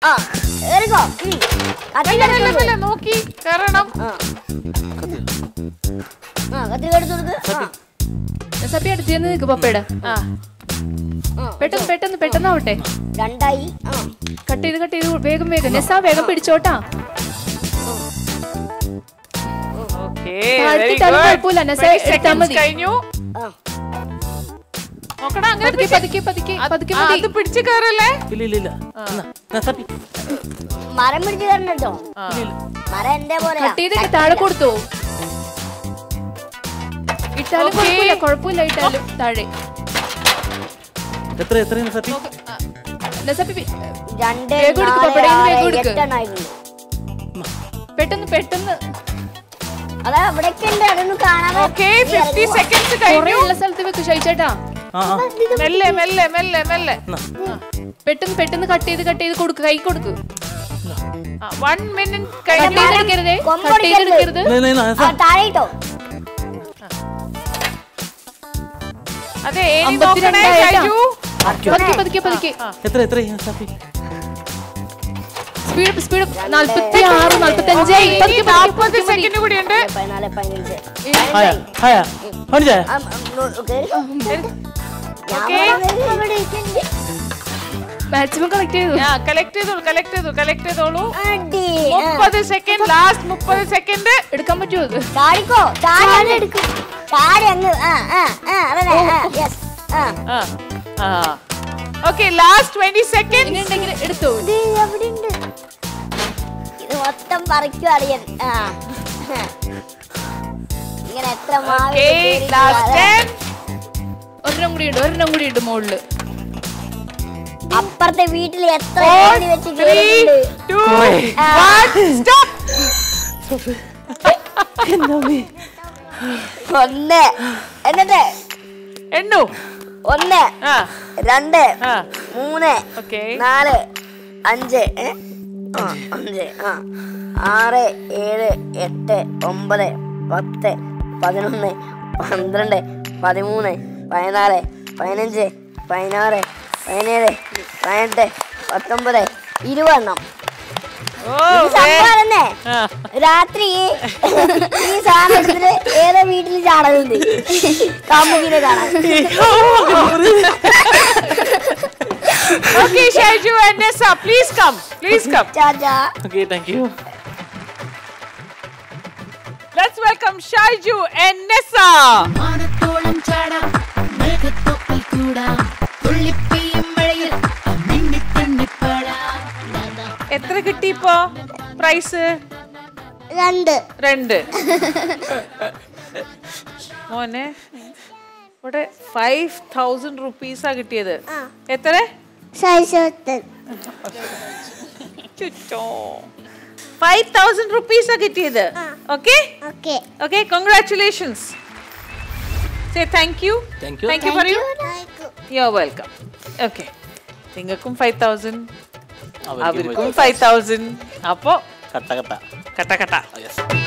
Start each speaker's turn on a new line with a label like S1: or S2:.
S1: നോക്കി കയറണം.
S2: സപ്പി അടുത്ത് നിൽക്ക് പപ്പയുടെ. പെട്ടെന്ന് പെട്ടെന്ന് പെട്ടെന്നാവട്ടെ.
S3: രണ്ടായി.
S2: കട്ട് ചെയ്ത് വേഗം വേഗം. നെസ വേഗം പിടിച്ചോട്ടാ. കുഴപ്പമില്ല, നെസ എടുത്താ മതി.
S1: കഴിഞ്ഞു. നോക്കടാ, അങ്ങനെ
S2: പതുക്കെ പതുക്കെ പതുക്കെ
S1: അത് പിടിച്ച് കയറല്ലേ.
S3: മരം പിടിച്ച് കയറണോ? മരം എന്റെ പോലെ
S2: കട്ട് ചെയ്ത് താഴെ കൊടുത്തു. ഇട്ടാലും കുഴപ്പമില്ല, ഇട്ടാലും താഴെ. പെട്ടെന്ന് പെട്ടെന്ന് സ്ഥലത്ത് വെക്ക് ഷൈച്ചേട്ടാ.
S1: മെല്ലെ മെല്ലെ മെല്ലെ മെല്ലെ
S2: പെട്ടെന്ന് പെട്ടെന്ന് കട്ട് ചെയ്ത് കൊടുക്ക്. കൈ കൊടുക്ക്.
S1: 1 minute
S2: എടുക്കരുതേ.
S1: അതെ.
S2: പതുക്കെ പതുക്കെ. Speed speed. 46 45
S1: 40 സെക്കൻഡ് കൂടിയുണ്ട്.
S2: മാക്സിമം കളക്ട്
S1: ചെയ്തോളൂ. 30 സെക്കൻഡ്. ലാസ്റ്റ് 30 സെക്കൻഡ്
S2: എടുക്കാൻ പറ്റുമോ?
S1: ഓക്കെ, ലാസ്റ്റ് 20 സെക്കൻഡ്
S2: എടുത്തു.
S3: ഇത് മൊത്തം പറിക്കും അറിയാൻ. ഇങ്ങനെ എത്ര
S2: ഒരെണ്ണം കൂടി ഉണ്ട് മുകളില്.
S3: അപ്പുറത്തെ വീട്ടിൽ എത്ര ഒന്ന് എന്നിട്ട്
S1: എണ്ണു.
S3: 1 2 3 4 5 6 7 8 9 10 11 12 13 14 15 16 17 18 19 20 എണ്ണം. സംഭവം രാത്രി ഈ സാധനത്തില് ഏതോ വീട്ടിൽ ചാണകമുണ്ട് കാമുകിനെ കാണാൻ.
S1: Okay, Shaiju and Nessa, please come.
S3: Chacha.
S4: Okay, thank you.
S1: Let's welcome Shaiju and Nessa. എത്ര കിട്ടി ഇപ്പോ പ്രൈസ്? 2. മോനെ ഇവിടെ 5000 റുപ്പീസാ കിട്ടിയത്. എത്ര? 5000 റുപ്പീസാ കിട്ടിയത്. Okay okay, congratulations. Say thank you. Thank you പറയൂ. You are welcome. ഓക്കെ, നിങ്ങൾക്കും 5000, അവർക്കും 5000. അപ്പോ കട്ട